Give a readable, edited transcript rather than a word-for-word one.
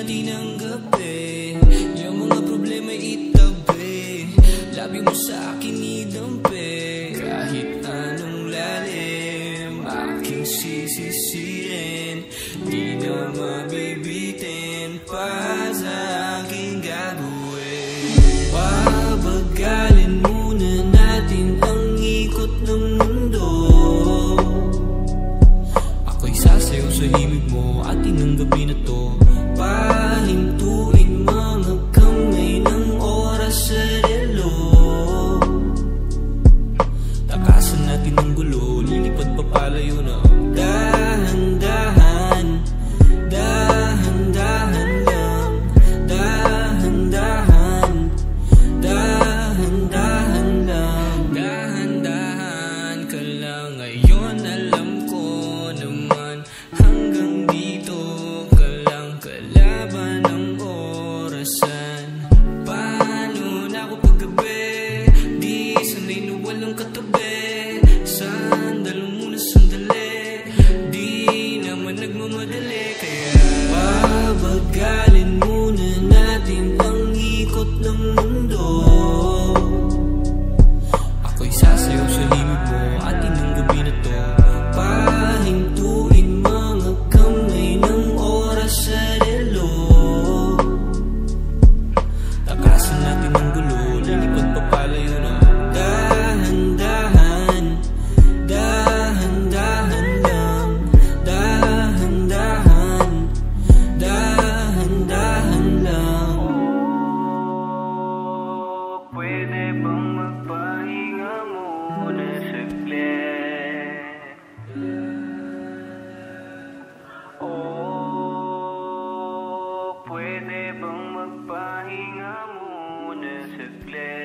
natin ang gabi. Yung mga problema itabi, labi mo sa akin idampi. Kahit anong lalim, aking sisisirin, di na mabibitin pa sa aking gagawin. Pabagalin muna natin ang ikot ng mundo. Ako'y sasayaw sa himig mo, atin ang gabi na to. Pahintuin mga kamay ng oras sa relo. Takasan natin ang gulo, lilipad pa palayo na. Dahan-dahan, dahan-dahan lang. Dahan-dahan, dahan-dahan lang. Dahan-dahan ka lang. Ngayon alam ko naman, hanggang dito ka lang, kalaban ng orasan. Paano na ako paggabi, di sanay na walang katabi. Sandalo muna sandali, di naman nagmamadali. Kaya pabagalin muna natin ang ikot ng mundo. Ako'y sasayaw sa himig mo, atin ang gabi na to. Pahintuin mga kamay ng oras sa relo. Takasan natin ang gulo, lilipad pa palayo na. Dahan-dahan, dahan-dahan lang. Dahan-dahan, dahan-dahan lang. Pwede bang magpahinga muna saglit? Oh, pwede bang magpahinga muna saglit?